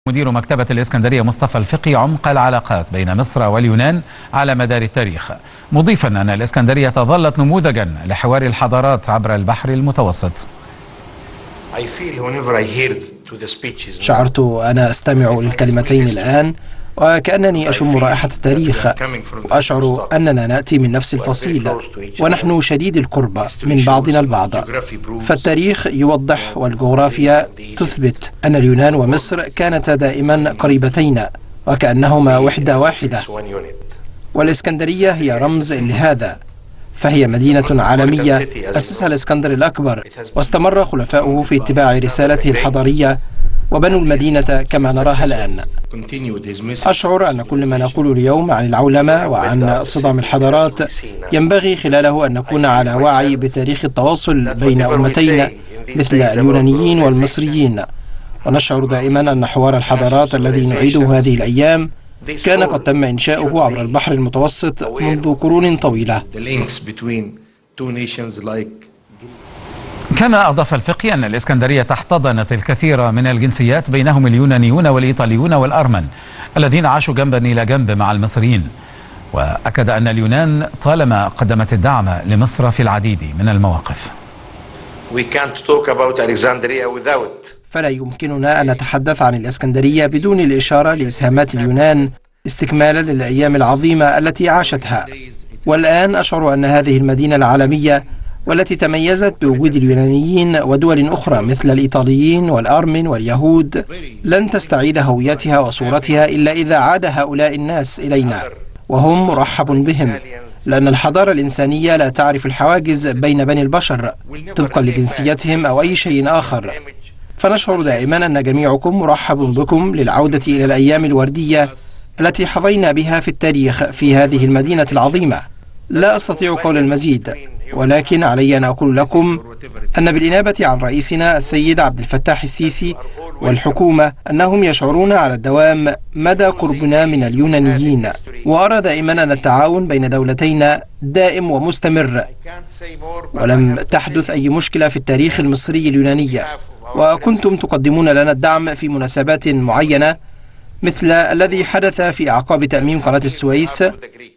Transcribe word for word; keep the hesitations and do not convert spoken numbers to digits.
مدير مكتبة الإسكندرية مصطفى الفقي عمق العلاقات بين مصر واليونان على مدار التاريخ، مضيفا أن الإسكندرية ظلت نموذجا لحوار الحضارات عبر البحر المتوسط. شعرت أنا أستمع للكلمتين الآن وكأنني أشم رائحة التاريخ، وأشعر أننا نأتي من نفس الفصيل ونحن شديد القرب من بعضنا البعض. فالتاريخ يوضح والجغرافيا تثبت أن اليونان ومصر كانتا دائما قريبتين وكأنهما وحدة واحدة، والإسكندرية هي رمز لهذا، فهي مدينة عالمية أسسها الإسكندر الأكبر، واستمر خلفاؤه في اتباع رسالته الحضارية وبنوا المدينة كما نراها الآن. أشعر أن كل ما نقول اليوم عن العولمة وعن صدام الحضارات ينبغي خلاله أن نكون على وعي بتاريخ التواصل بين أمتين مثل اليونانيين والمصريين، ونشعر دائما أن حوار الحضارات الذي نعيده هذه الأيام كان قد تم إنشاؤه عبر البحر المتوسط منذ قرون طويلة. كما أضاف الفقي أن الإسكندرية احتضنت الكثير من الجنسيات بينهم اليونانيون والإيطاليون والأرمن الذين عاشوا جنبا إلى جنب مع المصريين، وأكد أن اليونان طالما قدمت الدعم لمصر في العديد من المواقف. فلا يمكننا أن نتحدث عن الإسكندرية بدون الإشارة لإسهامات اليونان استكمالا للأيام العظيمة التي عاشتها. والآن أشعر أن هذه المدينة العالمية والتي تميزت بوجود اليونانيين ودول أخرى مثل الإيطاليين والأرمن واليهود لن تستعيد هويتها وصورتها إلا إذا عاد هؤلاء الناس إلينا، وهم مرحب بهم، لأن الحضارة الإنسانية لا تعرف الحواجز بين بني البشر طبقا لجنسيتهم أو أي شيء آخر. فنشعر دائما أن جميعكم مرحب بكم للعودة إلى الأيام الوردية التي حظينا بها في التاريخ في هذه المدينة العظيمة. لا أستطيع قول المزيد، ولكن علي أن أقول لكم أن بالإنابة عن رئيسنا السيد عبد الفتاح السيسي والحكومة أنهم يشعرون على الدوام مدى قربنا من اليونانيين، وأرى دائما أن التعاون بين دولتينا دائم ومستمر، ولم تحدث أي مشكلة في التاريخ المصري اليوناني، وكنتم تقدمون لنا الدعم في مناسبات معينة مثل الذي حدث في أعقاب تأميم قناة السويس